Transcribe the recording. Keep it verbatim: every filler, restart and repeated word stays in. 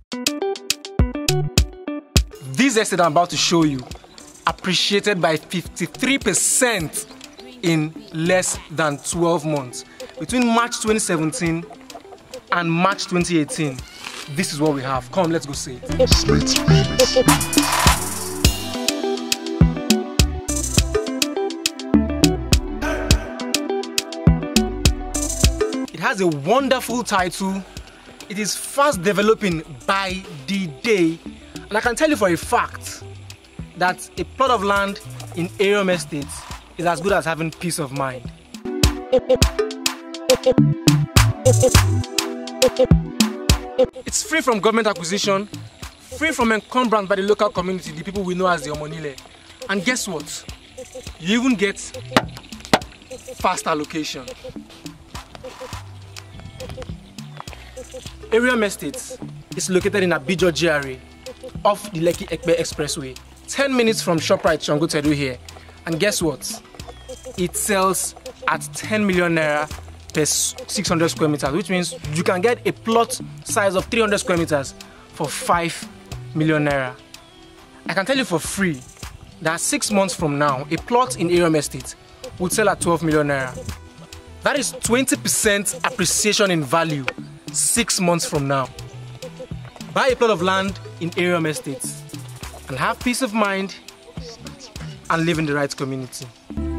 This estate I'm about to show you appreciated by fifty-three percent in less than twelve months. Between March twenty seventeen and March twenty eighteen, this is what we have. Come, let's go see it. It has a wonderful title. It is fast developing by the day. And I can tell you for a fact that a plot of land in Arium Estate is as good as having peace of mind. It's free from government acquisition, free from encumbrance by the local community, the people we know as the Omonile. And guess what? You even get fast allocation. Arium Estate is located in Abijo G R A off the Lekki Ekpe Expressway, ten minutes from ShopRite Shango Tedu here. And guess what? It sells at ten million naira per six hundred square meters, which means you can get a plot size of three hundred square meters for five million naira. I can tell you for free that six months from now, a plot in Arium Estate would sell at twelve million naira. That is twenty percent appreciation in value six months from now. Buy a plot of land in Arium Estate and have peace of mind and live in the right community.